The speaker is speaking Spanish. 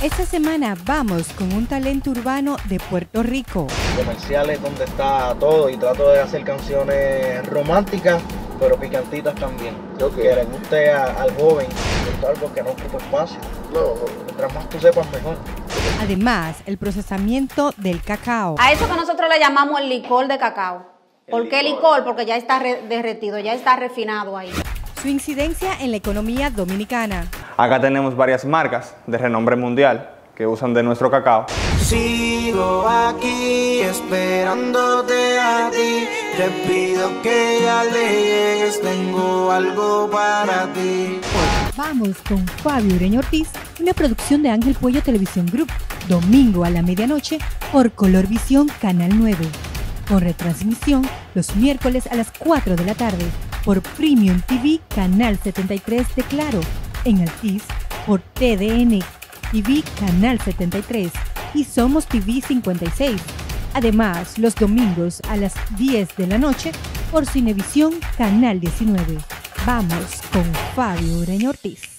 Esta semana vamos con un talento urbano de Puerto Rico. Comerciales donde está todo y trato de hacer canciones románticas, pero picantitas también. Okay. Que le guste al joven, algo que no ocupe espacio. No. Mientras más tú sepas, mejor. Además, el procesamiento del cacao. A eso que nosotros le llamamos el licor de cacao. ¿Por qué licor? Porque ya está derretido, ya está refinado ahí. Su incidencia en la economía dominicana. Acá tenemos varias marcas de renombre mundial que usan de nuestro cacao. Sigo aquí esperándote a ti. Te pido que ya llegues, tengo algo para ti. Vamos con Fabio Ureña Ortiz, una producción de Ángel Puello Televisión Group, domingo a la medianoche por Colorvisión Canal 9. Con retransmisión los miércoles a las 4 de la tarde por Premium TV Canal 73 de Claro, en Altiz por TDN TV Canal 73 y Somos TV 56. Además, los domingos a las 10 de la noche por Cinevisión Canal 19. Vamos con Fabio Ureña Ortiz.